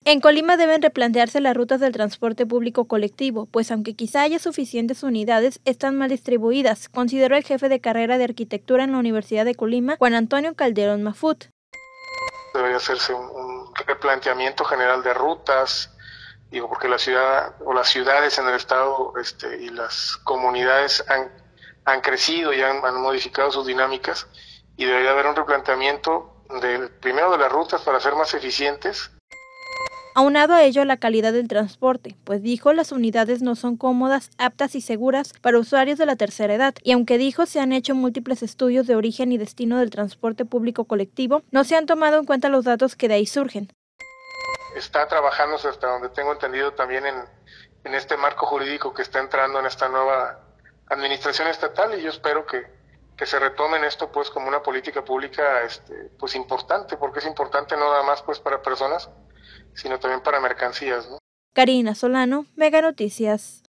En Colima deben replantearse las rutas del transporte público colectivo, pues aunque quizá haya suficientes unidades, están mal distribuidas, consideró el jefe de carrera de arquitectura en la Universidad de Colima, Juan Antonio Calderón Mafut. Debería hacerse un replanteamiento general de rutas, digo, porque la ciudad o las ciudades en el estado y las comunidades han crecido y han modificado sus dinámicas, y debería haber un replanteamiento primero de las rutas para ser más eficientes. Aunado a ello la calidad del transporte, pues dijo las unidades no son cómodas, aptas y seguras para usuarios de la tercera edad, y aunque dijo se han hecho múltiples estudios de origen y destino del transporte público colectivo, no se han tomado en cuenta los datos que de ahí surgen. Está trabajándose, hasta donde tengo entendido, también en este marco jurídico que está entrando en esta nueva administración estatal, y yo espero que se retomen esto pues como una política pública pues importante, porque es importante no nada más pues para personas, sino también para mercancías, ¿no? Karina Solano, Mega Noticias.